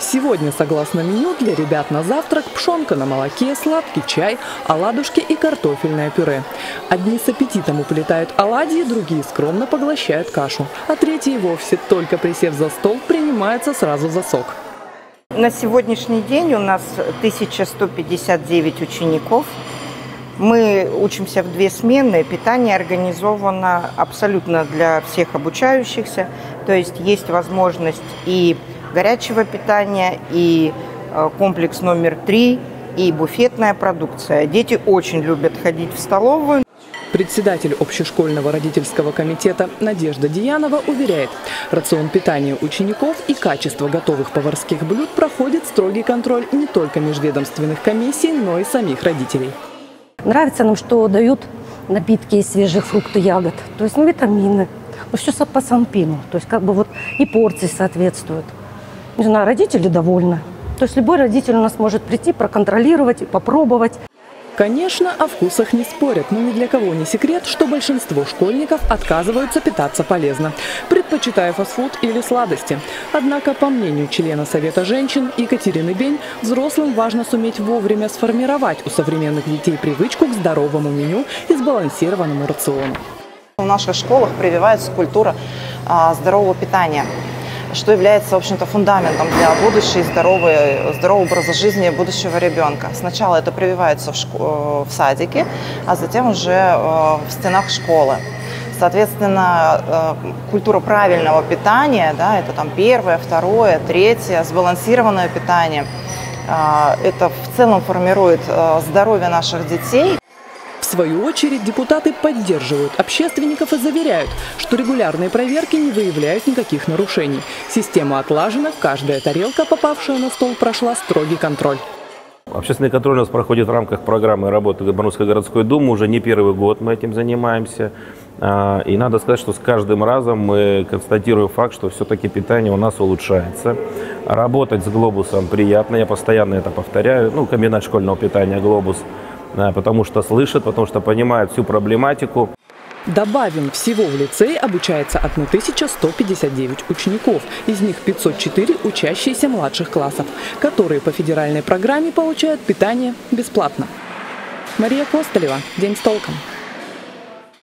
Сегодня, согласно меню, для ребят на завтрак пшенка на молоке, сладкий чай, оладушки и картофельное пюре. Одни с аппетитом уплетают оладьи, другие скромно поглощают кашу. А третьи вовсе, только присев за стол, принимаются сразу за сок. На сегодняшний день у нас 1159 учеников. Мы учимся в 2 смены. Питание организовано абсолютно для всех обучающихся. То есть есть возможность и горячего питания, и комплекс номер 3, и буфетная продукция. Дети очень любят ходить в столовую. Председатель общешкольного родительского комитета Надежда Диянова уверяет, рацион питания учеников и качество готовых поварских блюд проходит строгий контроль не только межведомственных комиссий, но и самих родителей. Нравится нам, что дают напитки из свежих фруктов, ягод, то есть витамины, все по санпину, то есть и порции соответствуют. Не знаю, родители довольны. То есть любой родитель у нас может прийти, проконтролировать и попробовать. Конечно, о вкусах не спорят, но ни для кого не секрет, что большинство школьников отказываются питаться полезно, предпочитая фастфуд или сладости. Однако, по мнению члена Совета женщин Екатерины Бень, взрослым важно суметь вовремя сформировать у современных детей привычку к здоровому меню и сбалансированному рациону. В наших школах прививается культура здорового питания, что является, в общем-то, фундаментом для будущего здорового образа жизни будущего ребенка. Сначала это прививается в садике, а затем уже в стенах школы. Соответственно, культура правильного питания, да, это там 1-е, 2-е, 3-е, сбалансированное питание, это в целом формирует здоровье наших детей. В свою очередь депутаты поддерживают общественников и заверяют, что регулярные проверки не выявляют никаких нарушений. Система отлажена, каждая тарелка, попавшая на стол, прошла строгий контроль. Общественный контроль у нас проходит в рамках программы работы Барнаульской городской думы. Уже не 1-й год мы этим занимаемся. И надо сказать, что с каждым разом мы констатируем факт, что все-таки питание у нас улучшается. Работать с «Глобусом» приятно, я постоянно это повторяю. Комбинат школьного питания «Глобус», потому что слышат, потому что понимают всю проблематику. Добавим, всего в лицее обучается 1159 учеников, из них 504 учащиеся младших классов, которые по федеральной программе получают питание бесплатно. Мария Костолева. День с толком.